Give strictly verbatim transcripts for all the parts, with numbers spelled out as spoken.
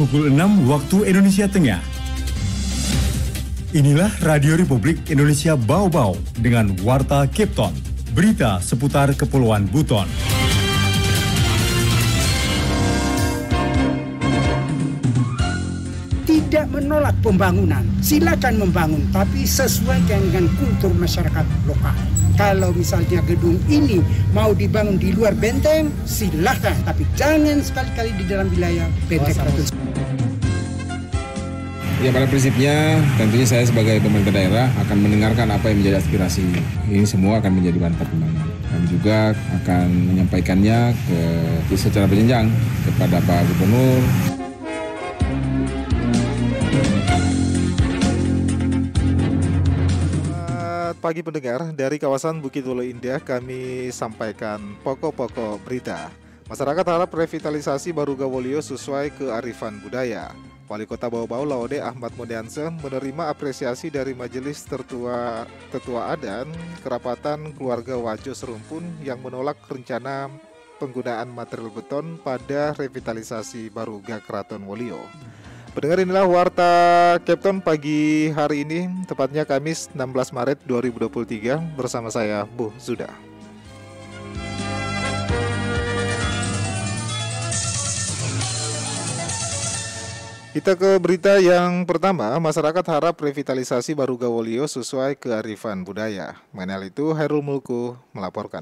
pukul enam waktu Indonesia Tengah. Inilah Radio Republik Indonesia Bau-Bau dengan Warta Cape Town, berita seputar Kepulauan Buton. Tidak menolak pembangunan, silakan membangun, tapi sesuai dengan kultur masyarakat lokal. Kalau misalnya gedung ini mau dibangun di luar benteng, silakan, tapi jangan sekali-kali di dalam wilayah benteng Keraton. Ya, pada prinsipnya tentunya saya sebagai pemerintah daerah akan mendengarkan apa yang menjadi aspirasi. Ini semua akan menjadi bahan pertimbangan. Kami juga akan menyampaikannya ke secara berjenjang kepada Pak Gubernur. Pagi pendengar, dari kawasan Bukit Wolo Indah kami sampaikan pokok-pokok berita. Masyarakat harap revitalisasi Baruga Wolio sesuai kearifan budaya. Wali Kota Bau-Bau Laode Ahmad Modianse menerima apresiasi dari Majelis Tertua Tetua Adat Kerapatan Keluarga Wajo Serumpun yang menolak rencana penggunaan material beton pada revitalisasi Baruga Keraton Wolio. Pendengar, inilah Warta Cape Town pagi hari ini, tepatnya Kamis enam belas Maret dua ribu dua puluh tiga, bersama saya Bu Zuda. Kita ke berita yang pertama. Masyarakat harap revitalisasi Baruga Wolio sesuai kearifan budaya. Mengenai itu, Hairul Mulku melaporkan.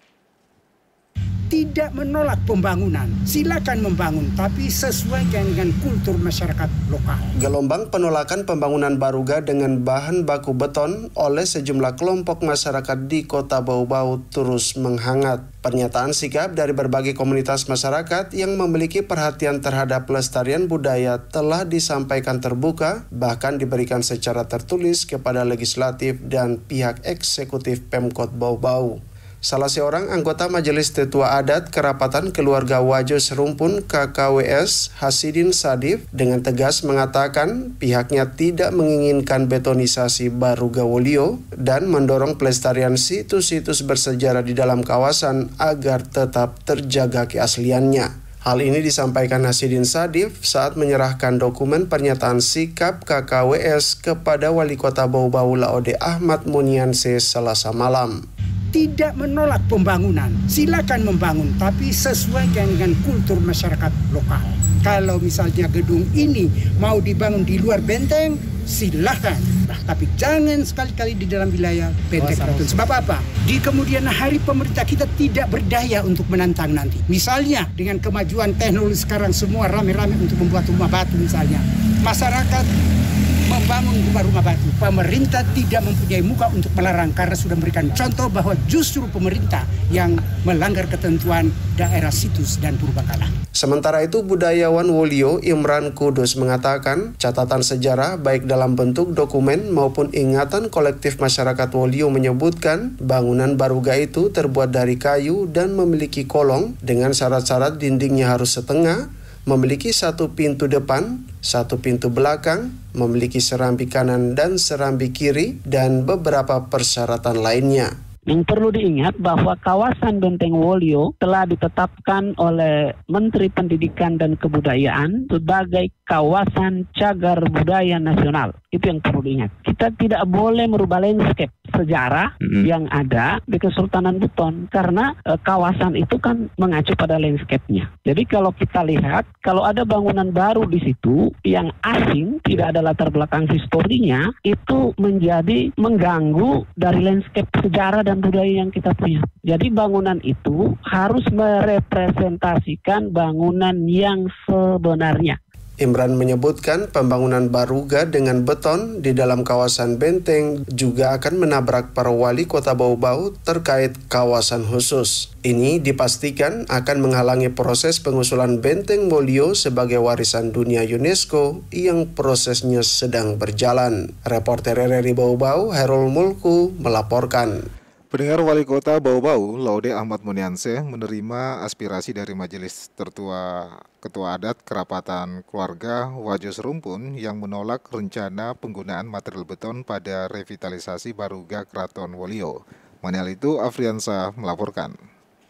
Tidak menolak pembangunan, silakan membangun, tapi sesuai dengan kultur masyarakat lokal. Gelombang penolakan pembangunan Baruga dengan bahan baku beton oleh sejumlah kelompok masyarakat di Kota Bau-Bau terus menghangat. Pernyataan sikap dari berbagai komunitas masyarakat yang memiliki perhatian terhadap pelestarian budaya telah disampaikan terbuka, bahkan diberikan secara tertulis kepada legislatif dan pihak eksekutif Pemkot Bau-Bau. Salah seorang anggota Majelis Tetua Adat Kerapatan Keluarga Wajo Serumpun K K W S, Hasidin Sadif, dengan tegas mengatakan pihaknya tidak menginginkan betonisasi Baruga Wolio dan mendorong pelestarian situs-situs bersejarah di dalam kawasan agar tetap terjaga keasliannya. Hal ini disampaikan Hasidin Sadif saat menyerahkan dokumen pernyataan sikap K K W S kepada Wali Kota Bau-Bau Laode Ahmad Modianse Selasa malam. Tidak menolak pembangunan, silakan membangun, tapi sesuai dengan kultur masyarakat lokal. Kalau misalnya gedung ini mau dibangun di luar benteng, silakan, nah, tapi jangan sekali-kali di dalam wilayah benteng Keraton. Sebab apa? Di kemudian hari pemerintah kita tidak berdaya untuk menantang nanti. Misalnya dengan kemajuan teknologi sekarang semua rame-rame untuk membuat rumah batu misalnya. Masyarakat membangun rumah-rumah batu. Pemerintah tidak mempunyai muka untuk melarang karena sudah memberikan contoh bahwa justru pemerintah yang melanggar ketentuan daerah situs dan purbakala. Sementara itu, budayawan Wolio Imran Kudus mengatakan catatan sejarah baik dalam bentuk dokumen maupun ingatan kolektif masyarakat Wolio menyebutkan bangunan Baruga itu terbuat dari kayu dan memiliki kolong dengan syarat-syarat dindingnya harus setengah, memiliki satu pintu depan, satu pintu belakang, memiliki serambi kanan dan serambi kiri, dan beberapa persyaratan lainnya. Yang perlu diingat bahwa kawasan Benteng Wolio telah ditetapkan oleh Menteri Pendidikan dan Kebudayaan sebagai kawasan cagar budaya nasional. Itu yang perlu diingat. Kita tidak boleh merubah landscape sejarah mm-hmm. yang ada di Kesultanan Buton karena e, kawasan itu kan mengacu pada landscape-nya. Jadi kalau kita lihat, kalau ada bangunan baru di situ yang asing, tidak ada latar belakang historinya, itu menjadi mengganggu dari landscape sejarah dan budaya yang kita punya. Jadi bangunan itu harus merepresentasikan bangunan yang sebenarnya. Imran menyebutkan pembangunan Baruga dengan beton di dalam kawasan benteng juga akan menabrak para wali Kota Bau-Bau terkait kawasan khusus. Ini dipastikan akan menghalangi proses pengusulan Benteng Wolio sebagai warisan dunia UNESCO yang prosesnya sedang berjalan. Reporter R R I Bau-Bau, Hairul Mulku, melaporkan. Pendengar, Wali Kota Bau-Bau Laode Ahmad Modianse menerima aspirasi dari Majelis Tertua Ketua Adat Kerapatan Keluarga Wajo Serumpun yang menolak rencana penggunaan material beton pada revitalisasi Baruga Keraton Wolio. Mengenai itu, Afriansa melaporkan.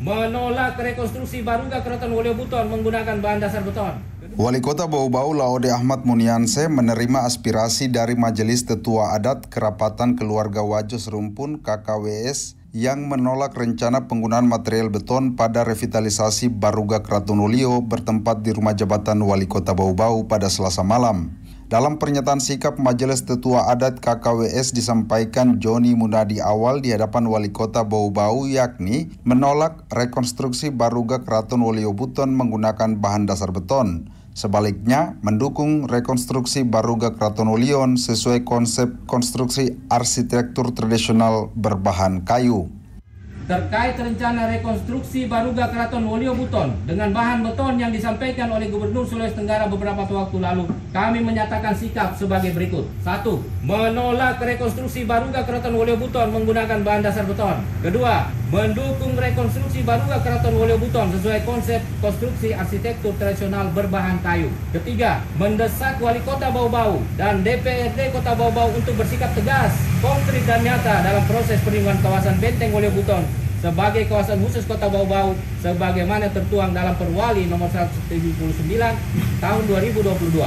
menolak rekonstruksi Baruga Keraton Wolio Buton menggunakan bahan dasar beton. Wali Kota Bau-Bau Laode Ahmad Munianse menerima aspirasi dari Majelis Tetua Adat Kerapatan Keluarga Wajos Rumpun K K W S yang menolak rencana penggunaan material beton pada revitalisasi Baruga Keraton Wolio bertempat di rumah jabatan Wali Kota Bau-Bau pada Selasa malam. Dalam pernyataan sikap Majelis Tetua Adat K K W S disampaikan Joni Munadi awal di hadapan Wali Kota Bau-Bau, yakni menolak rekonstruksi Baruga Keraton Wolio Buton menggunakan bahan dasar beton. Sebaliknya, mendukung rekonstruksi Baruga Keraton Wolio sesuai konsep konstruksi arsitektur tradisional berbahan kayu. Terkait rencana rekonstruksi Baruga Keraton Wolio Buton dengan bahan beton yang disampaikan oleh Gubernur Sulawesi Tenggara beberapa waktu lalu, kami menyatakan sikap sebagai berikut. Satu, menolak rekonstruksi Baruga Keraton Wolio Buton menggunakan bahan dasar beton. Kedua, mendukung rekonstruksi Baruga Keraton Wolio Buton sesuai konsep konstruksi arsitektur tradisional berbahan kayu. Ketiga, mendesak Wali Kota Bau-Bau dan D P R D Kota Bau-Bau untuk bersikap tegas, konkret dan nyata dalam proses perlindungan kawasan Benteng Wolio Buton sebagai kawasan khusus Kota Bau-Bau sebagaimana tertuang dalam Perwali nomor seratus tujuh puluh sembilan tahun dua ribu dua puluh dua.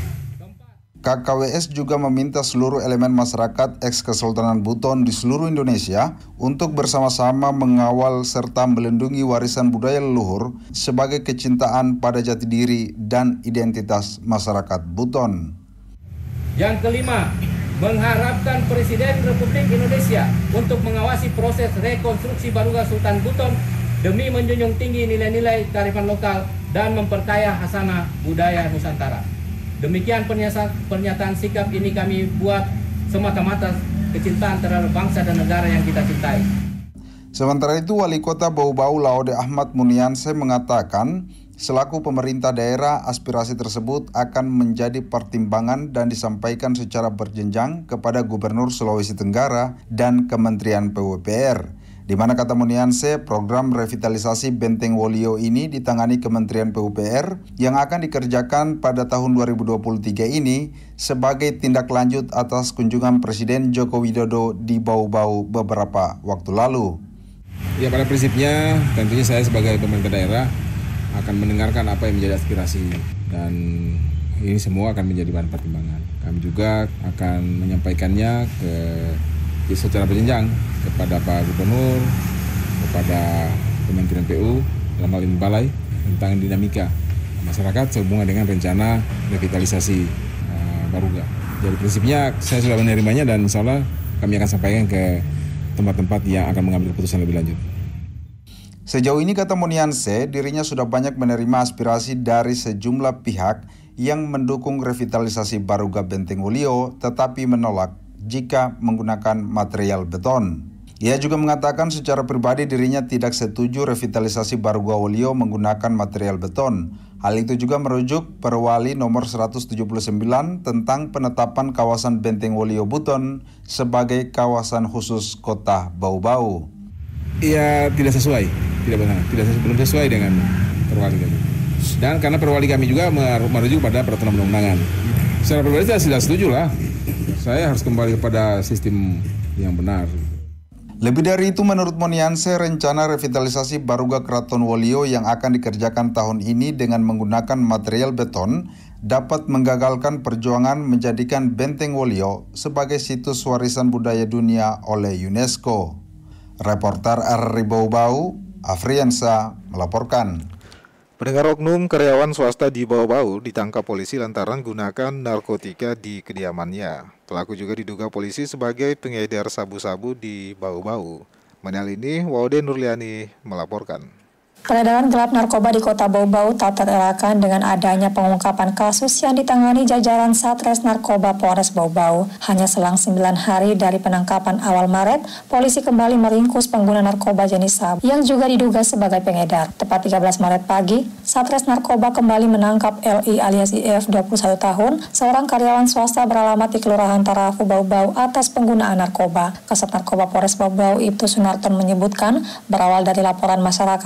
K K W S juga meminta seluruh elemen masyarakat eks-Kesultanan Buton di seluruh Indonesia untuk bersama-sama mengawal serta melindungi warisan budaya leluhur sebagai kecintaan pada jati diri dan identitas masyarakat Buton. Yang kelima, mengharapkan Presiden Republik Indonesia untuk mengawasi proses rekonstruksi Baruga Sultan Buton demi menjunjung tinggi nilai-nilai kearifan lokal dan memperkaya khasanah budaya Nusantara. Demikian pernyataan sikap ini kami buat semata-mata kecintaan terhadap bangsa dan negara yang kita cintai. Sementara itu, Wali Kota Bau-Bau Laode Ahmad Munianse mengatakan, selaku pemerintah daerah, aspirasi tersebut akan menjadi pertimbangan dan disampaikan secara berjenjang kepada Gubernur Sulawesi Tenggara dan Kementerian P U P R. Di mana kata Munianse, program revitalisasi Benteng Wolio ini ditangani Kementerian P U P R yang akan dikerjakan pada tahun dua ribu dua puluh tiga ini sebagai tindak lanjut atas kunjungan Presiden Joko Widodo di Bau-Bau beberapa waktu lalu. Ya, pada prinsipnya tentunya saya sebagai pemerintah daerah akan mendengarkan apa yang menjadi aspirasi dan ini semua akan menjadi bahan pertimbangan. Kami juga akan menyampaikannya ke secara berjenjang kepada Pak Gubernur, kepada Kementerian P U, dalam hal ini Balai, tentang dinamika masyarakat sehubungan dengan rencana revitalisasi uh, Baruga. Jadi prinsipnya saya sudah menerimanya dan insya Allah kami akan sampaikan ke tempat-tempat yang akan mengambil keputusan lebih lanjut. Sejauh ini kata Munianse, dirinya sudah banyak menerima aspirasi dari sejumlah pihak yang mendukung revitalisasi Baruga Benteng Wolio tetapi menolak jika menggunakan material beton. Ia juga mengatakan secara pribadi dirinya tidak setuju revitalisasi Baruga Wolio menggunakan material beton. Hal itu juga merujuk Perwali nomor seratus tujuh puluh sembilan tentang penetapan kawasan Benteng Wolio Buton sebagai kawasan khusus Kota Bau-Bau. Ia tidak sesuai, tidak benar, tidak sesuai, belum sesuai dengan Perwali kami. Dan karena Perwali kami juga merujuk pada peraturan undang-undangan. Secara pribadi saya tidak setuju lah. Saya harus kembali kepada sistem yang benar. Lebih dari itu, menurut Munianse, rencana revitalisasi Baruga Keraton Wolio yang akan dikerjakan tahun ini dengan menggunakan material beton dapat menggagalkan perjuangan menjadikan Benteng Wolio sebagai situs warisan budaya dunia oleh UNESCO. Reporter R R I Bau-Bau, Afriansa melaporkan. Pendengar, oknum karyawan swasta di Bau-Bau ditangkap polisi lantaran gunakan narkotika di kediamannya. Pelaku juga diduga polisi sebagai pengedar sabu-sabu di Bau-Bau. Mengenai ini, Waude Nurliani melaporkan. Peredaran gelap narkoba di Kota Bau-Bau tak terelakkan dengan adanya pengungkapan kasus yang ditangani jajaran Satres Narkoba Polres Bau-Bau. Hanya selang sembilan hari dari penangkapan awal Maret, polisi kembali meringkus pengguna narkoba jenis sabu yang juga diduga sebagai pengedar. Tepat tiga belas Maret pagi, Satres Narkoba kembali menangkap L I alias I F dua puluh satu tahun, seorang karyawan swasta beralamat di Kelurahan Tarafu Bau-Bau atas penggunaan narkoba. Kasat Narkoba Polres Bau-Bau Ibtu Sunarton menyebutkan, berawal dari laporan masyarakat, tim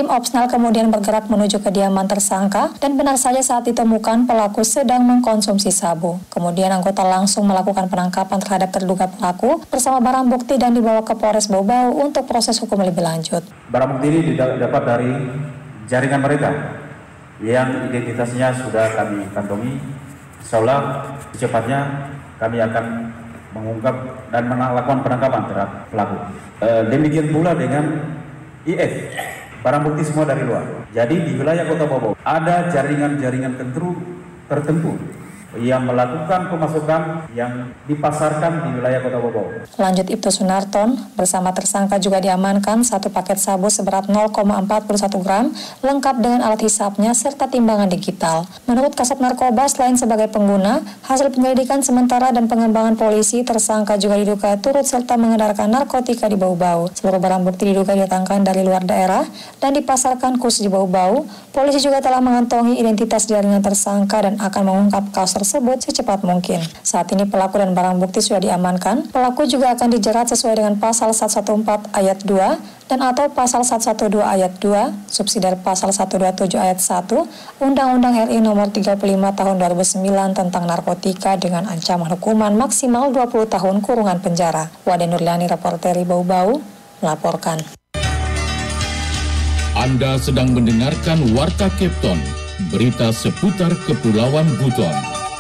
Tim Opsnal kemudian bergerak menuju kediaman tersangka dan benar saja saat ditemukan pelaku sedang mengkonsumsi sabu. Kemudian anggota langsung melakukan penangkapan terhadap terduga pelaku bersama barang bukti dan dibawa ke Polres Bau-Bau untuk proses hukum lebih lanjut. Barang bukti ini didapat dari jaringan mereka yang identitasnya sudah kami kantongi. Insya Allah secepatnya kami akan mengungkap dan melakukan penangkapan terhadap pelaku. E, demikian pula dengan I F, barang bukti semua dari luar. Jadi di wilayah Kota Bau-Bau ada jaringan-jaringan tertentu yang melakukan pemasukan yang dipasarkan di wilayah Kota Bau-Bau. Lanjut Ibtu Sunarton, bersama tersangka juga diamankan satu paket sabu seberat nol koma empat satu gram, lengkap dengan alat hisapnya serta timbangan digital. Menurut Kasat Narkoba, selain sebagai pengguna, hasil penyelidikan sementara dan pengembangan polisi, tersangka juga diduga turut serta mengedarkan narkotika di Bau-Bau. Seluruh barang bukti diduga didatangkan dari luar daerah dan dipasarkan khusus di Bau-Bau. Polisi juga telah mengantongi identitas jaringan tersangka dan akan mengungkap kasus tersebut secepat mungkin. Saat ini pelaku dan barang bukti sudah diamankan. Pelaku juga akan dijerat sesuai dengan pasal seratus empat belas ayat dua dan atau pasal seratus dua belas ayat dua, subsidiar pasal seratus dua puluh tujuh ayat satu, Undang-Undang R I nomor tiga puluh lima tahun dua ribu sembilan tentang narkotika dengan ancaman hukuman maksimal dua puluh tahun kurungan penjara. Wade Nurliani, Reporteri Bau-Bau, melaporkan. Anda sedang mendengarkan Warta Kepton, berita seputar Kepulauan Buton.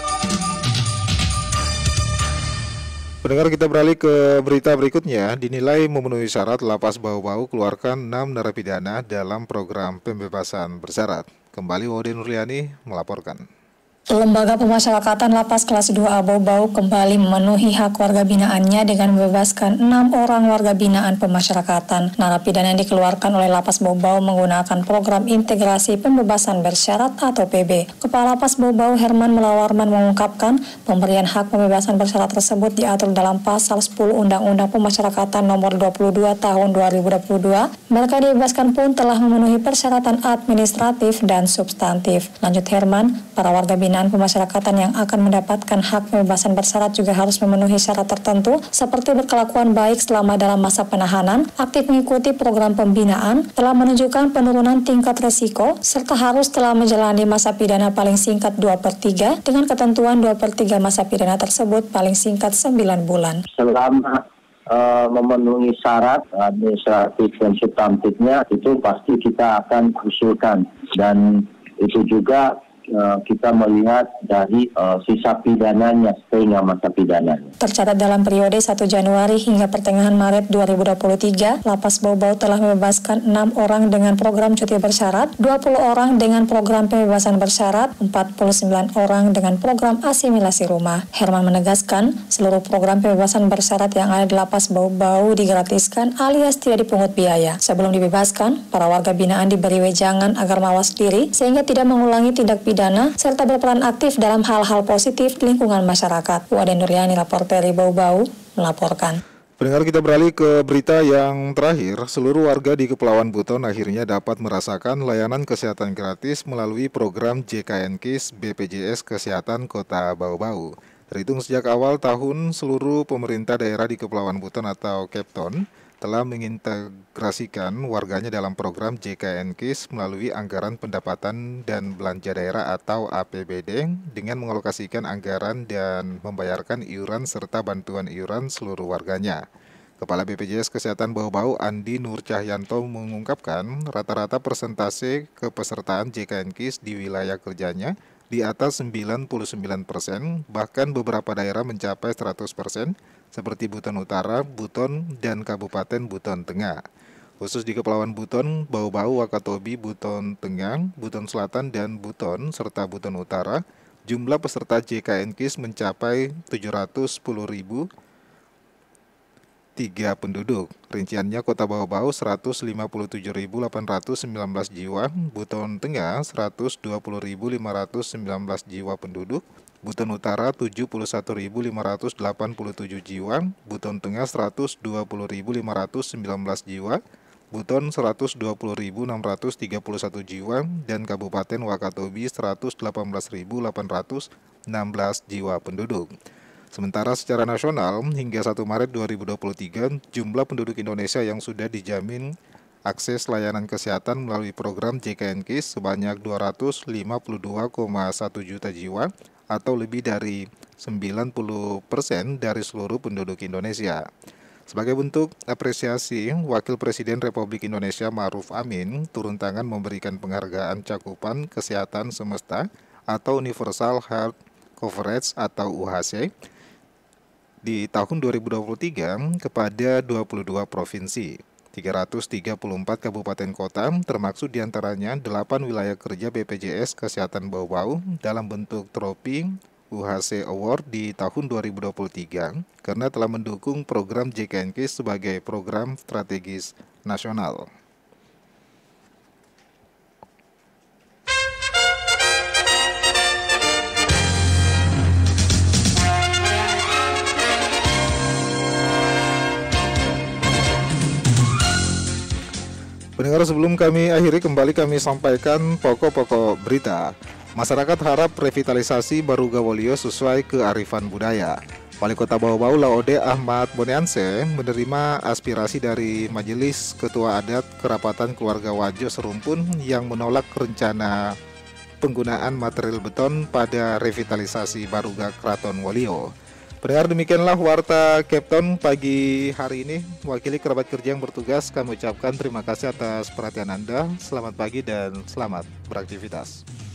Pendengar, kita beralih ke berita berikutnya. Dinilai memenuhi syarat, Lapas Bau-Bau keluarkan enam narapidana dalam program pembebasan bersyarat. Kembali Wade Nurliani melaporkan. Lembaga Pemasyarakatan Lapas Kelas dua A Bau-Bau kembali memenuhi hak warga binaannya dengan membebaskan enam orang warga binaan pemasyarakatan. Narapidana yang dikeluarkan oleh Lapas Bau-Bau menggunakan program integrasi pembebasan bersyarat atau P B. Kepala Lapas Bau-Bau Herman Melawarman mengungkapkan pemberian hak pembebasan bersyarat tersebut diatur dalam pasal sepuluh Undang-Undang Pemasyarakatan nomor dua puluh dua tahun dua ribu dua puluh dua. Mereka dibebaskan pun telah memenuhi persyaratan administratif dan substantif. Lanjut Herman, para warga binaan pemasyarakatan yang akan mendapatkan hak pembebasan bersyarat juga harus memenuhi syarat tertentu seperti berkelakuan baik selama dalam masa penahanan, aktif mengikuti program pembinaan, telah menunjukkan penurunan tingkat resiko, serta harus telah menjalani masa pidana paling singkat dua per tiga dengan ketentuan dua per tiga masa pidana tersebut paling singkat sembilan bulan. Selama uh, memenuhi syarat administratif dan substantifnya itu pasti kita akan usulkan, dan itu juga Uh, kita melihat dari uh, sisa pidananya sehingga masa pidananya. Tercatat dalam periode satu Januari hingga pertengahan Maret dua ribu dua puluh tiga, Lapas Bau-Bau telah membebaskan enam orang dengan program cuti bersyarat, dua puluh orang dengan program pembebasan bersyarat, empat puluh sembilan orang dengan program asimilasi rumah. Herman menegaskan, seluruh program pembebasan bersyarat yang ada di Lapas Bau-Bau digratiskan alias tidak dipungut biaya. Sebelum dibebaskan, para warga binaan diberi wejangan agar mawas diri sehingga tidak mengulangi tindak pidana dana, serta berperan aktif dalam hal-hal positif di lingkungan masyarakat. Wade Nurliani, Reporteri Bau-Bau, melaporkan. Pendengar, kita beralih ke berita yang terakhir. Seluruh warga di Kepulauan Buton akhirnya dapat merasakan layanan kesehatan gratis melalui program J K N K I S B P J S Kesehatan Kota Bau-Bau. Terhitung sejak awal tahun, seluruh pemerintah daerah di Kepulauan Buton atau Kepton telah mengintegrasikan warganya dalam program J K N K I S melalui anggaran pendapatan dan belanja daerah atau A P B D dengan mengalokasikan anggaran dan membayarkan iuran serta bantuan iuran seluruh warganya. Kepala B P J S Kesehatan Bau-Bau Andi Nur Cahyanto mengungkapkan rata-rata persentase kepesertaan J K N K I S di wilayah kerjanya di atas sembilan puluh sembilan persen, bahkan beberapa daerah mencapai seratus persen, seperti Buton Utara, Buton, dan Kabupaten Buton Tengah. Khusus di Kepulauan Buton, Bau-Bau, Wakatobi, Buton Tengah, Buton Selatan, dan Buton, serta Buton Utara, jumlah peserta J K N K I S mencapai tujuh ratus sepuluh ribu tiga penduduk. Rinciannya Kota Bau-Bau seratus lima puluh tujuh ribu delapan ratus sembilan belas jiwa, Buton Tengah seratus dua puluh ribu lima ratus sembilan belas jiwa penduduk, Buton Utara tujuh puluh satu ribu lima ratus delapan puluh tujuh jiwa, Buton Tengah seratus dua puluh ribu lima ratus sembilan belas jiwa, Buton seratus dua puluh ribu enam ratus tiga puluh satu jiwa, dan Kabupaten Wakatobi seratus delapan belas ribu delapan ratus enam belas jiwa penduduk. Sementara secara nasional, hingga satu Maret dua ribu dua puluh tiga, jumlah penduduk Indonesia yang sudah dijamin akses layanan kesehatan melalui program J K N K I S sebanyak dua ratus lima puluh dua koma satu juta jiwa atau lebih dari sembilan puluh persen dari seluruh penduduk Indonesia. Sebagai bentuk apresiasi, Wakil Presiden Republik Indonesia Ma'ruf Amin turun tangan memberikan penghargaan cakupan kesehatan semesta atau Universal Health Coverage atau U H C di tahun dua ribu dua puluh tiga kepada dua puluh dua provinsi, tiga ratus tiga puluh empat kabupaten kota, termasuk diantaranya delapan wilayah kerja B P J S Kesehatan Bau-Bau dalam bentuk tropi U H C Award di tahun dua ribu dua puluh tiga karena telah mendukung program J K N K I S sebagai program strategis nasional. Pendengar, sebelum kami akhiri, kembali kami sampaikan pokok-pokok berita. Masyarakat harap revitalisasi Barugawolio sesuai kearifan budaya. Wali Kota Bau-Bau Laode Ahmad Monianse menerima aspirasi dari Majelis Ketua Adat Kerapatan Keluarga Wajo Serumpun yang menolak rencana penggunaan material beton pada revitalisasi Baruga Kraton Wolio. Pendengar, demikianlah Warta Kepton pagi hari ini. Wakili kerabat kerja yang bertugas, kami ucapkan terima kasih atas perhatian Anda. Selamat pagi dan selamat beraktivitas.